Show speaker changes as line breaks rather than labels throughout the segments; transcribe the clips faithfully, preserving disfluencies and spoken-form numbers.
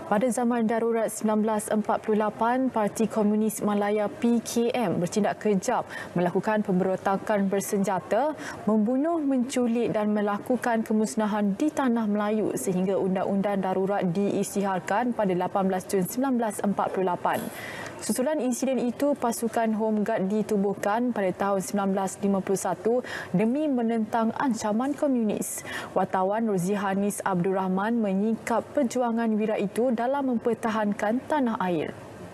Pada zaman darurat seribu sembilan ratus empat puluh lapan, Parti Komunis Malaya P K M bertindak kejam melakukan pemberontakan bersenjata, membunuh, menculik dan melakukan kemusnahan di tanah Melayu sehingga undang-undang darurat diisytiharkan pada lapan belas Jun seribu sembilan ratus empat puluh lapan. Susulan insiden itu, pasukan Home Guard ditubuhkan pada tahun seribu sembilan ratus lima puluh satu demi menentang ancaman komunis. Wartawan Rozihanis Abdul Rahman menyingkap perjuangan wira itu dalam mempertahankan tanah air.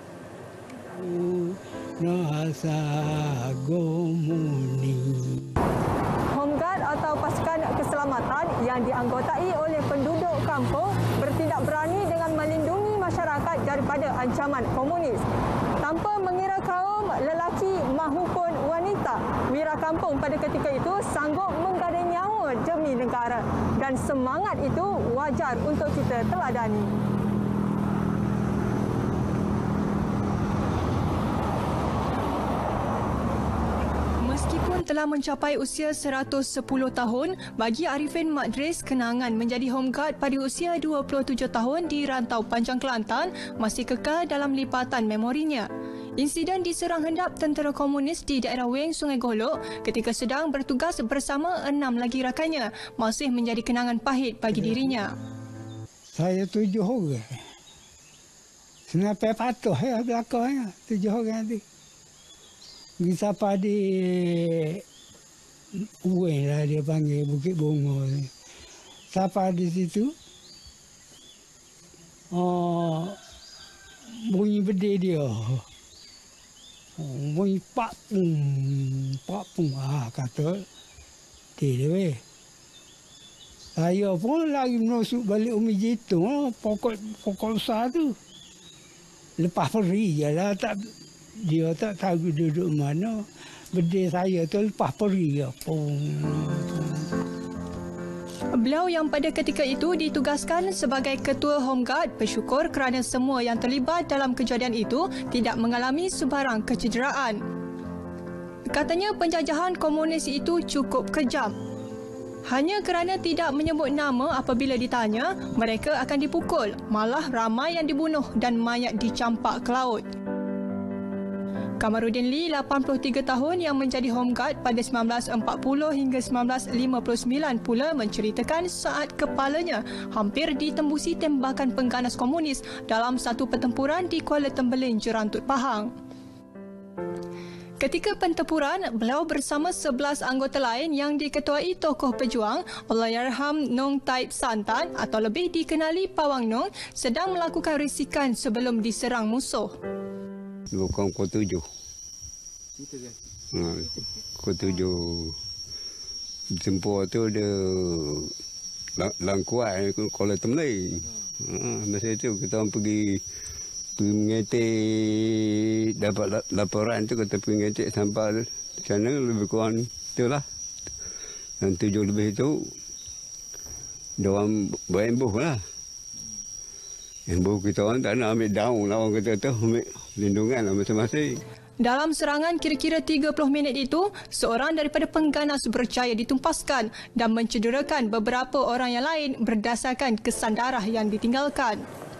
Home Guard atau pasukan keselamatan yang dianggotai oleh penduduk kampung bertindak berani dengan melindungi masyarakat daripada ancaman komunis. Tanpa mengira kaum, lelaki mahupun wanita, wira kampung pada ketika itu sanggup menggadai nyawa demi negara, dan semangat itu wajar untuk kita teladani. Meskipun telah mencapai usia seratus sepuluh tahun, bagi Arifin Madris, kenangan menjadi Home Guard pada usia dua puluh tujuh tahun di Rantau Panjang Kelantan masih kekal dalam lipatan memorinya. Insiden diserang hendap tentera komunis di daerah Weng, Sungai Golok ketika sedang bertugas bersama enam lagi rakannya masih menjadi kenangan pahit bagi dirinya.
Saya tujuh orang. Senapai patuh ya belakangnya, tujuh orang tu. Siapa di Uwe lah dia panggil Bukit Bunga. Siapa di situ? Oh, bunyi bede dia. Oh, bunyi pak pung, pak pung. Ah kata dia weh. Saya pun lagi menusuk balik Umi Jitung, pokok pokok besar tu. Lepas peri je lah, tak. Dia tak tahu duduk mana. Berdiri saya tu lepas pergi.
Beliau yang pada ketika itu ditugaskan sebagai Ketua Home Guard bersyukur kerana semua yang terlibat dalam kejadian itu tidak mengalami sebarang kecederaan. Katanya penjajahan komunis itu cukup kejam. Hanya kerana tidak menyebut nama apabila ditanya, mereka akan dipukul. Malah ramai yang dibunuh dan mayat dicampak ke laut. Kamarudin Lee, lapan puluh tiga tahun yang menjadi Home Guard pada seribu sembilan ratus empat puluh hingga seribu sembilan ratus lima puluh sembilan pula menceritakan saat kepalanya hampir ditembusi tembakan pengganas komunis dalam satu pertempuran di Kuala Tembeling, Jerantut Pahang. Ketika pentempuran, beliau bersama sebelas anggota lain yang diketuai tokoh pejuang Allahyarham Nong Taib Santan atau lebih dikenali Pawang Nong sedang melakukan risikan sebelum diserang musuh.
Dua kaum kau tujuh. Ha, kau tujuh. Tempur tu ada langkuat Kuala Tembeling. Ha, masa tu kita orang pergi pergi mengetik, dapat laporan tu kita pergi mengetik sampai sana lebih kurang itulah. Dan tujuh lebih itu dia orang berimbuh lah. Embuh kita orang tak nak ambil daun lah, orang kata tu ambil lindungan lah masing-masing.
Dalam serangan kira-kira tiga puluh minit itu, seorang daripada pengganas berjaya ditumpaskan dan mencederakan beberapa orang yang lain berdasarkan kesan darah yang ditinggalkan.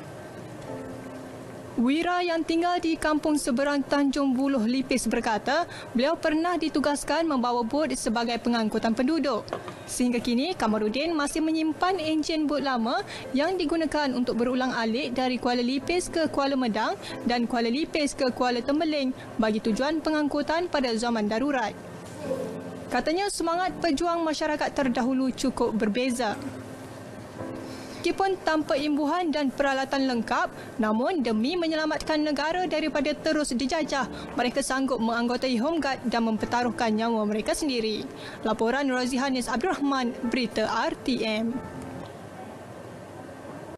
Wira yang tinggal di kampung seberang Tanjung Buluh Lipis berkata, beliau pernah ditugaskan membawa bot sebagai pengangkutan penduduk. Sehingga kini, Kamarudin masih menyimpan enjin bot lama yang digunakan untuk berulang alik dari Kuala Lipis ke Kuala Medang dan Kuala Lipis ke Kuala Tembeling bagi tujuan pengangkutan pada zaman darurat. Katanya semangat pejuang masyarakat terdahulu cukup berbeza. Meskipun tanpa imbuhan dan peralatan lengkap, namun demi menyelamatkan negara daripada terus dijajah, mereka sanggup menganggotai Home Guard dan mempertaruhkan nyawa mereka sendiri. Laporan Rozihanis Abdul Rahman, Berita R T M.